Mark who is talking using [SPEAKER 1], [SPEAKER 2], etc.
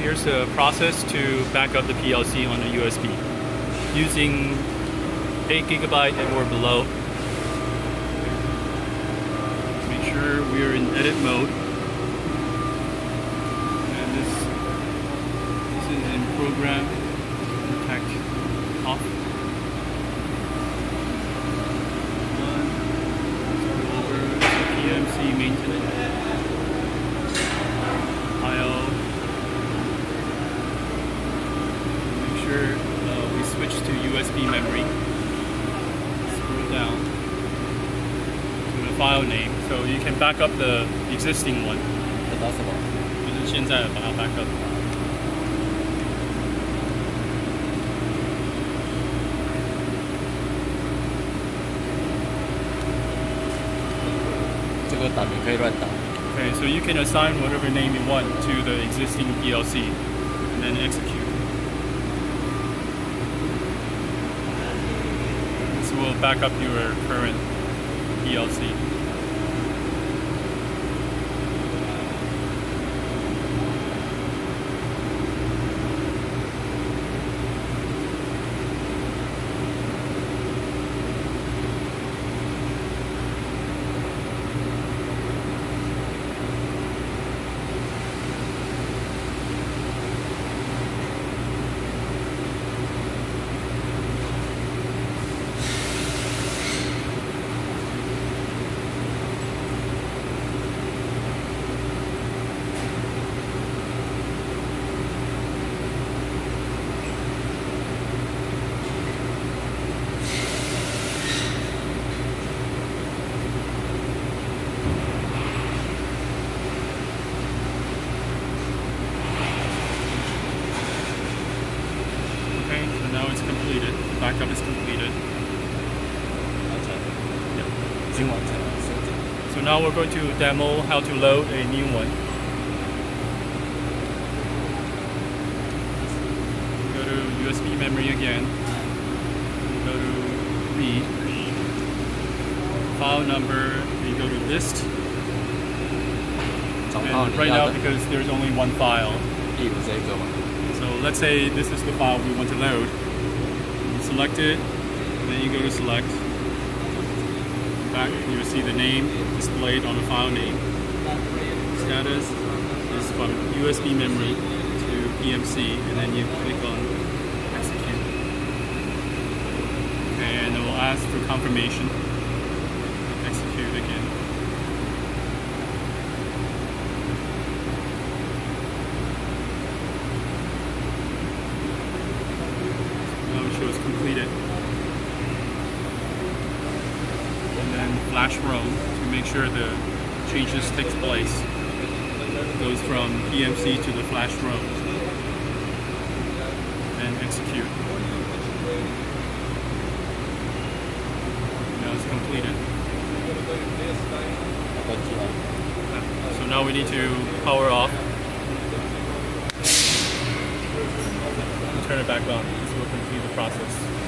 [SPEAKER 1] here's the process to back up the PLC on the USB using 8 GB and or below. Make sure we're in edit mode, and this is in program protect off. Go over to PMC maintenance. We switch to USB memory. Scroll down to the file name, so you can back up the existing one. 就是现在把它 back up.
[SPEAKER 2] 这个打名可以乱打。
[SPEAKER 1] Okay, so you can assign whatever name you want to the existing PLC and then execute. This will back up your current PLC. Now it's completed. Backup is completed. So now we're going to demo how to load a new one. Go to USB memory again. Go to read. File number, you go to list. And right now, because there's only one file. So let's say this is the file we want to load. You select it, and then you go to select. Back, you will see the name displayed on the file name. Status is from USB memory to PMC, and then you click on execute. And it will ask for confirmation. Execute again. Shows completed, and then flash ROM to make sure the changes takes place. It goes from PMC to the flash ROM, and execute. Now it's completed. So now we need to power off and turn it back on. This will complete the process.